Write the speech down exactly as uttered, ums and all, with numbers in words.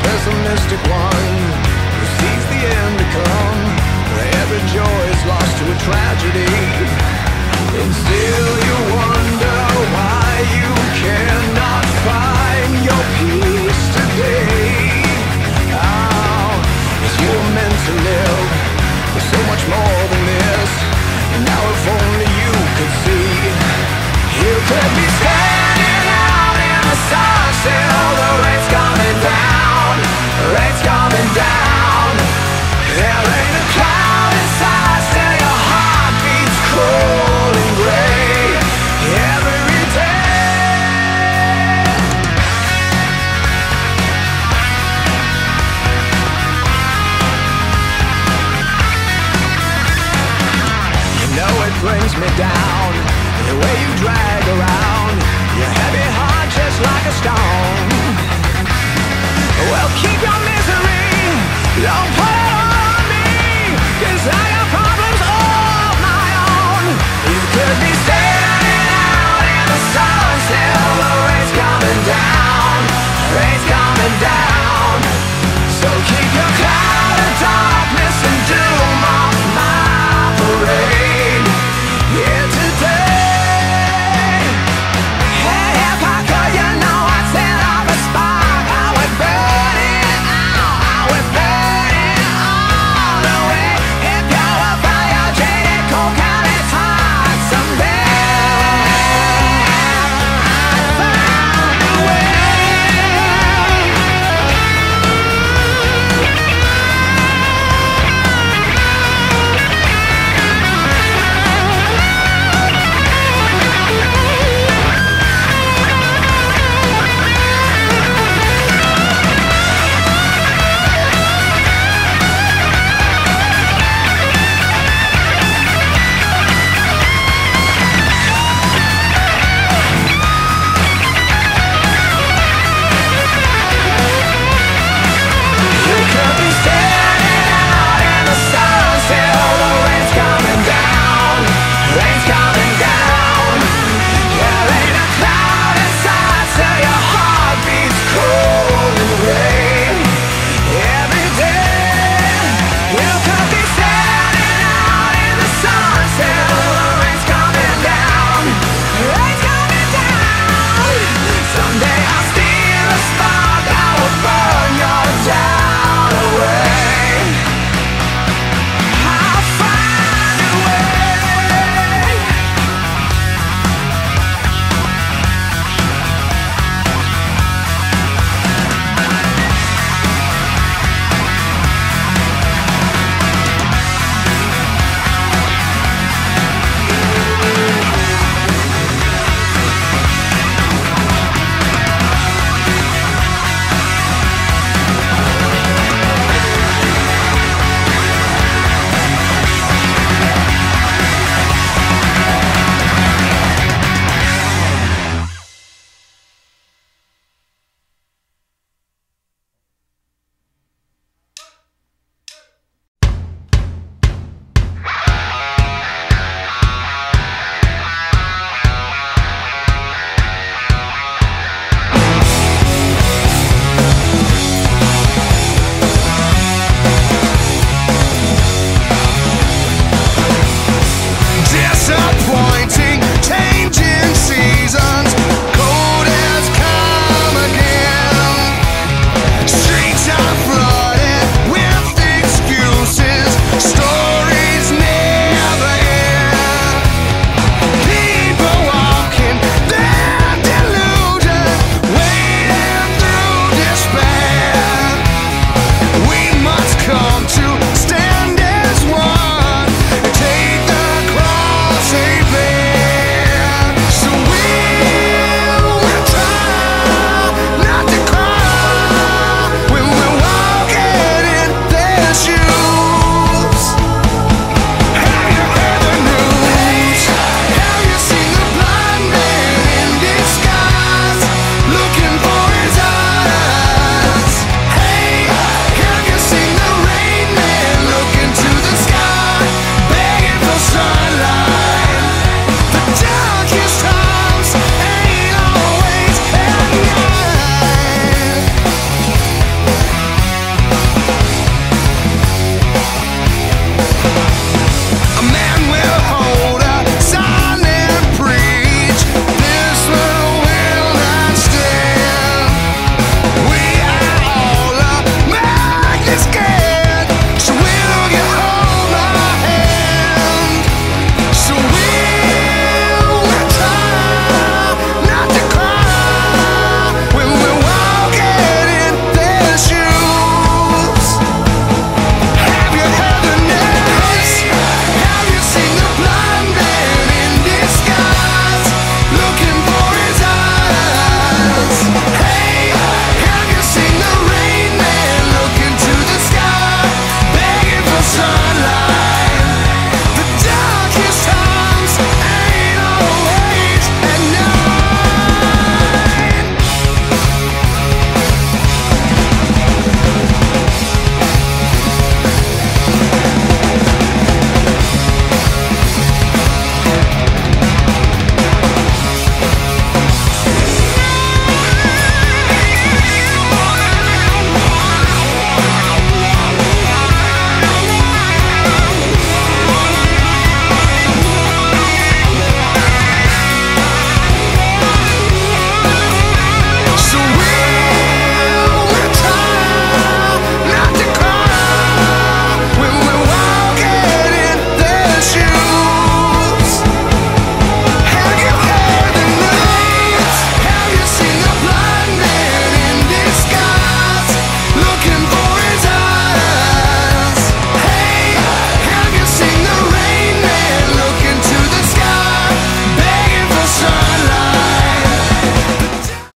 pessimistic one who sees the end to come, where every joy is lost to a tragedy. And still you wonder why you cannot find your peace today. Oh, if you were meant to live with so much more than this, and now if only you could see, you could be standing out in the sun still. The rain's coming down, the rain's coming down. There ain't a cloud inside, still your heart beats cold and gray every day. You know it brings me down, the way you drag around your heavy heart just like a stone. Well, keep your misery, don't put it on me, 'cause I got problems of my own. You could be standing out in the sun still. The rain's coming down, the rain's coming down.